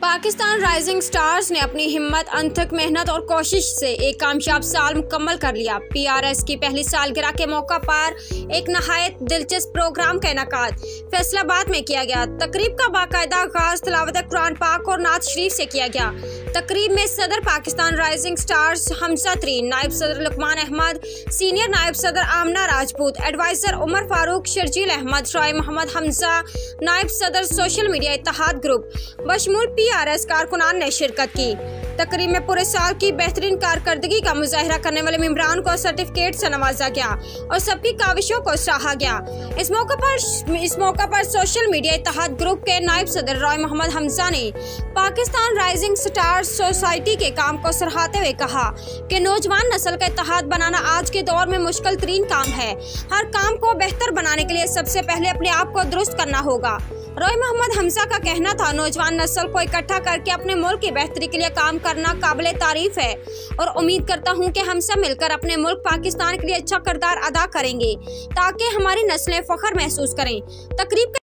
Pakistan rising stars ने अपनी हिम्मत, अथक मेहनत और कोशिश से एक कामयाब साल मुकम्मल कर लिया। PRS की पहली सालगिरह के मौका पर एक नहायत दिलचस्प प्रोग्राम का इनेकाद फैसलाबाद में किया गया। तकरीब का बाकायदा आगाज तिलावत कुरान पाक और नात शरीफ से किया गया। तकरीब में सदर पाकिस्तान राइजिंग स्टार्स हमजा तरीन, नायब सदर लुकमान अहमद, सीनियर नायब सदर आमना राजपूत, एडवाइजर उमर फारूक, शर्जील अहमद, राय मोहम्मद हमजा, नायब सदर सोशल मीडिया इत्तेहाद ग्रुप बशमूल PRS कारकुनान ने शिरकत की। तकरीब में पूरे साल की बेहतरीन कारकर्दगी का मुजाहिरा करने वाले मेंबरान को सर्टिफिकेट से नवाजा गया और सबकी काविशों को सराहा गया। इस मौका पर सोशल मीडिया इत्तेहाद ग्रुप के नायब सदर राय मोहम्मद हमजा ने पाकिस्तान राइजिंग स्टार्स सोसाइटी के काम को सराहते हुए कहा कि नौजवान नस्ल का इत्तेहाद बनाना आज के दौर में मुश्किल तरीन काम है। हर काम को बेहतर बनाने के लिए सबसे पहले अपने आप को दुरुस्त करना होगा। राय मोहम्मद हमजा का कहना था, नौजवान नस्ल को इकट्ठा करके अपने मुल्क की बेहतरी के लिए काम करना काबिल तारीफ है और उम्मीद करता हूं कि हम सब मिलकर अपने मुल्क पाकिस्तान के लिए अच्छा किरदार अदा करेंगे ताकि हमारी नस्लें फख्र महसूस करें। तकरीब